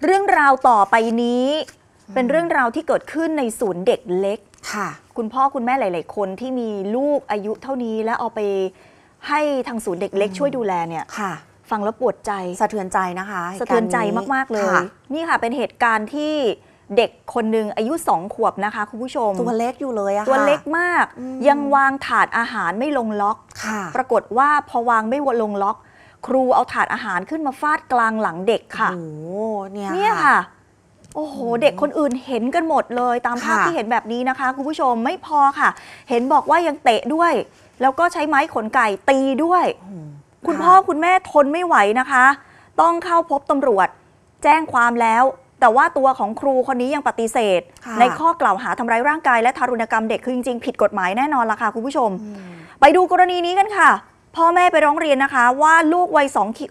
เรื่องราวต่อไปนี้เป็นเรื่องราวที่เกิดขึ้นในศูนย์เด็กเล็กค่ะคุณพ่อคุณแม่หลายๆคนที่มีลูกอายุเท่านี้แล้วเอาไปให้ทางศูนย์เด็กเล็กช่วยดูแลเนี่ยฟังแล้วปวดใจสะเทือนใจนะคะสะเทือนใจมากๆเลยนี่ค่ะเป็นเหตุการณ์ที่เด็กคนหนึ่งอายุ2 ขวบนะคะคุณผู้ชมตัวเล็กอยู่เลยอะตัวเล็กมากยังวางถาดอาหารไม่ลงล็อกปรากฏว่าพอวางไม่ลงล็อกครูเอาถาดอาหารขึ้นมาฟาดกลางหลังเด็กค่ะโอ้เนี่ยค่ะโอ้โหเด็กคนอื่นเห็นกันหมดเลยตามภาพที่เห็นแบบนี้นะคะคุณผู้ชมไม่พอค่ะเห็นบอกว่ายังเตะด้วยแล้วก็ใช้ไม้ขนไก่ตีด้วยคุณพ่อคุณแม่ทนไม่ไหวนะคะต้องเข้าพบตำรวจแจ้งความแล้วแต่ว่าตัวของครูคนนี้ยังปฏิเสธในข้อกล่าวหาทำร้ายร่างกายและทารุณกรรมเด็กคือจริงๆผิดกฎหมายแน่นอนละค่ะคุณผู้ชมไปดูกรณีนี้กันค่ะพ่อแม่ไปร้องเรียนนะคะว่าลูกวัย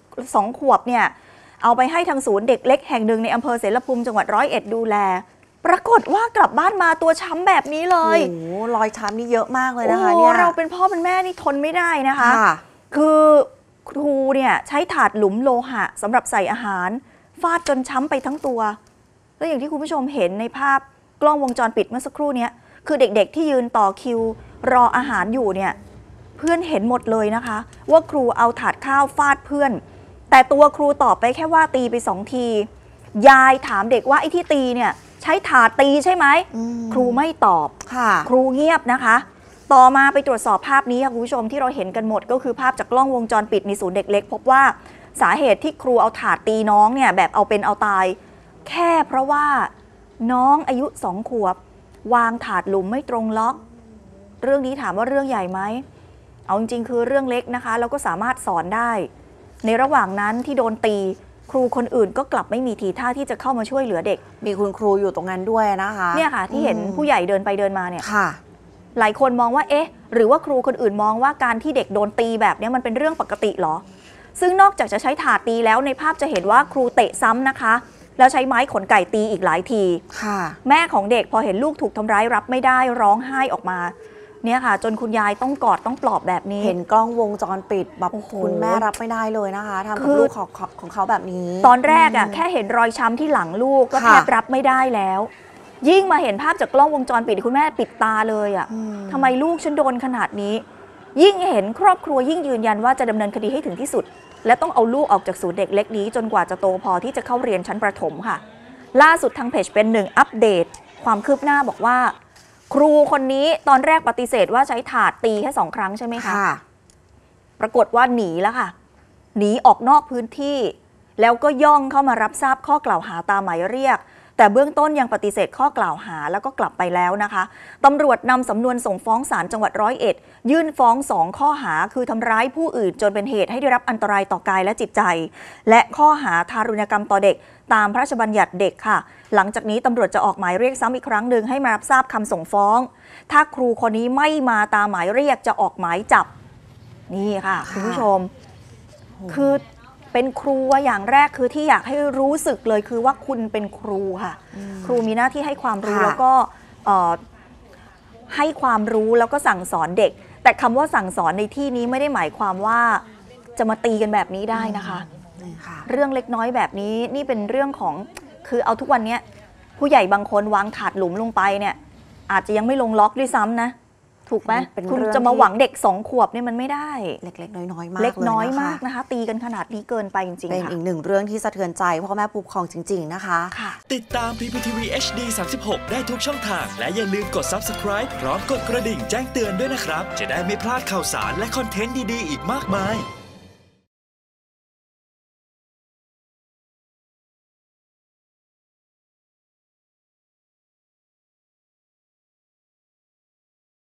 2 ขวบเนี่ยเอาไปให้ทางศูนย์เด็กเล็กแห่งหนึ่งในอำเภอเสรภูมิจังหวัด101ดูแลปรากฏว่ากลับบ้านมาตัวช้ำแบบนี้เลยโอ้รอยช้ำนี่เยอะมากเลยนะคะเนี่ยเราเป็นพ่อเป็นแม่นี่ทนไม่ได้นะคะคือครูเนี่ยใช้ถาดหลุมโลหะสำหรับใส่อาหารฟาดจนช้ำไปทั้งตัวแล้วอย่างที่คุณผู้ชมเห็นในภาพกล้องวงจรปิดเมื่อสักครู่นี้คือเด็กๆที่ยืนต่อคิวรออาหารอยู่เนี่ยเพื่อนเห็นหมดเลยนะคะว่าครูเอาถาดข้าวฟาดเพื่อนแต่ตัวครูตอบไปแค่ว่าตีไป2 ทียายถามเด็กว่าไอ้ที่ตีเนี่ยใช้ถาดตีใช่ไหมครูไม่ตอบครูเงียบนะคะต่อมาไปตรวจสอบภาพนี้ค่ะคุณผู้ชมที่เราเห็นกันหมดก็คือภาพจากกล้องวงจรปิดในศูนย์เด็กเล็กพบว่าสาเหตุที่ครูเอาถาดตีน้องเนี่ยแบบเอาเป็นเอาตายแค่เพราะว่าน้องอายุ2 ขวบวางถาดหลุมไม่ตรงล็อกเรื่องนี้ถามว่าเรื่องใหญ่ไหมเอาจริงๆคือเรื่องเล็กนะคะแล้วก็สามารถสอนได้ในระหว่างนั้นที่โดนตีครูคนอื่นก็กลับไม่มีทีท่าที่จะเข้ามาช่วยเหลือเด็กมีคุณครูอยู่ตรงนั้นด้วยนะคะเนี่ยค่ะที่เห็นผู้ใหญ่เดินไปเดินมาเนี่ยหลายคนมองว่าเอ๊ะหรือว่าครูคนอื่นมองว่าการที่เด็กโดนตีแบบนี้มันเป็นเรื่องปกติหรอซึ่งนอกจากจะใช้ถาดตีแล้วในภาพจะเห็นว่าครูเตะซ้ำนะคะแล้วใช้ไม้ขนไก่ตีอีกหลายทีแม่ของเด็กพอเห็นลูกถูกทำร้ายรับไม่ได้ร้องไห้ออกมาเนี่ยค่ะจนคุณยายต้องกอดต้องปลอบแบบนี้เห็นกล้องวงจรปิดแบบคุณแม่รับไม่ได้เลยนะคะทำกับลูกของเขาแบบนี้ตอนแรกอ่ะแค่เห็นรอยช้ำที่หลังลูกก็แทบรับไม่ได้แล้วยิ่งมาเห็นภาพจากกล้องวงจรปิดคุณแม่ปิดตาเลยอ่ะทำไมลูกฉันโดนขนาดนี้ยิ่งเห็นครอบครัวยิ่งยืนยันว่าจะดำเนินคดีให้ถึงที่สุดและต้องเอาลูกออกจากศูนย์เด็กเล็กนี้จนกว่าจะโตพอที่จะเข้าเรียนชั้นประถมค่ะล่าสุดทางเพจเป็น1อัปเดตความคืบหน้าบอกว่าครูคนนี้ตอนแรกปฏิเสธว่าใช้ถาดตีแค่2 ครั้งใช่ไหมคะปรากฏว่าหนีแล้วค่ะหนีออกนอกพื้นที่แล้วก็ย่องเข้ามารับทราบข้อกล่าวหาตามหมายเรียกแต่เบื้องต้นยังปฏิเสธข้อกล่าวหาแล้วก็กลับไปแล้วนะคะตำรวจนำสำนวนส่งฟ้องศาลจังหวัด101ยื่นฟ้อง2 ข้อหาคือทำร้ายผู้อื่นจนเป็นเหตุให้ได้รับอันตรายต่อกายและจิตใจและข้อหาทารุณกรรมต่อเด็กตามพระราชบัญญัติเด็กค่ะหลังจากนี้ตำรวจจะออกหมายเรียกซ้ำอีกครั้งหนึ่งให้มารับทราบคำส่งฟ้องถ้าครูคนนี้ไม่มาตามหมายเรียกจะออกหมายจับนี่ค่ะคุณผู้ชมคือเป็นครูอย่างแรกคือที่อยากให้รู้สึกเลยคือว่าคุณเป็นครูค่ะครูมีหน้าที่ให้ความรู้แล้วก็ให้ความรู้แล้วก็สั่งสอนเด็กแต่คำว่าสั่งสอนในที่นี้ไม่ได้หมายความว่าจะมาตีกันแบบนี้ได้นะคะเรื่องเล็กน้อยแบบนี้นี่เป็นเรื่องของคือเอาทุกวันนี้ผู้ใหญ่บางคนวางถาดหลุมลงไปเนี่ยอาจจะยังไม่ลงล็อกด้วยซ้ำนะถูกไหมคุณจะมาหวังเด็ก2 ขวบเนี่ยมันไม่ได้เล็กๆน้อยๆมากเล็กน้อยมากนะคะตีกันขนาดนี้เกินไปจริงๆเป็นอีกหนึ่งเรื่องที่สะเทือนใจพ่อแม่ผู้ปกครองจริงๆนะคะติดตาม PPTV HD 36ได้ทุกช่องทางและอย่าลืมกด Subscribe พร้อมกดกระดิ่งแจ้งเตือนด้วยนะครับจะได้ไม่พลาดข่าวสารและคอนเทนต์ดีๆอีกมากมาย